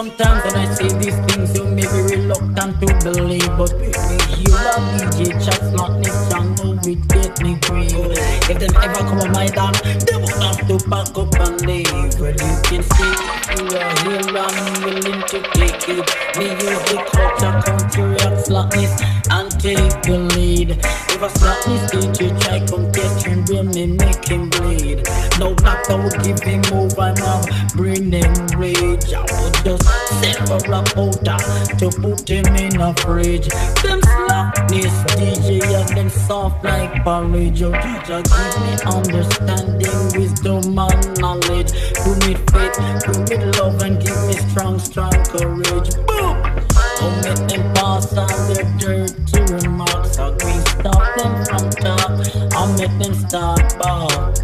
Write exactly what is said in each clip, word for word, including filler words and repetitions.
Sometimes when I say these things, you may be reluctant to believe, but with me here a D J chat smartness song, know it get me grieve. If them ever come on my dance, they won't have to pack up and leave. Well, you can see you are here and willing to take it. Me use the culture, country react slackness and take the lead. If a slackness D J try come catch him, bring me make him bleed. No matter what give him move, I'm out, bring them rage. I would just set for a powder to put him in a fridge. Them slackness D J and them soft like porridge. Your teacher give me understanding, wisdom and knowledge. Give me faith, give me love and give me strong, strong courage. Boom! Don't make them pass on their dirty remarks. I will stop them from talk, I'll make them start bark.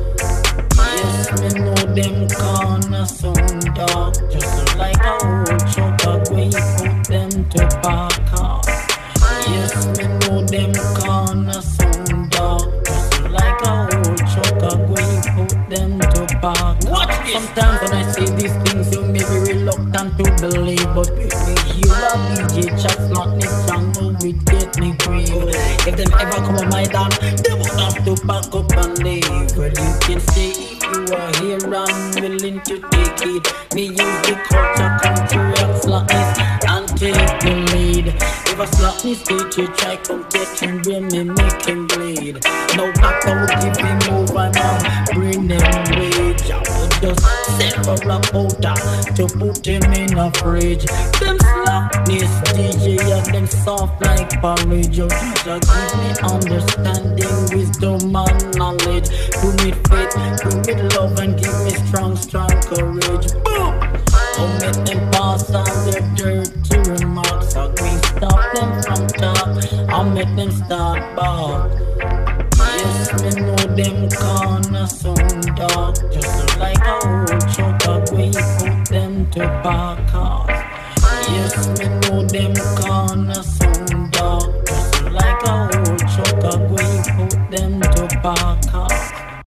Yes, me know them corner soon dark, just like a old truck, we put them to park off. Yes, me know them corner soon dark, just like a old truck, we put them to park off. Sometimes when I say these things, you may be reluctant to believe, but with me here a D J chat smartness song, know it get me grieve. If them ever come on my dance, they won't have to pack up and leave. Well, you can see you are here and willing to take it. Me use the culture, country react slackness and take the lead. If a slackness D J try come catch him, bring me make him bleed. No matter what if he move, I'm out, bring them rage. I would just set for a powder to put him in a fridge. Them slackness D J and them soft like porridge. Your teacher give me understanding, wisdom and knowledge. Give me faith, give me love and give me strong, strong courage. Boom! Don't make them pass on their dirty remarks. I will stop them from talk, I'll make them start bark. Yes, me know them corner soon dark, just like a old truck, we put them to park off. Yes, me know them corner soon dark, just like a old truck, we put them to park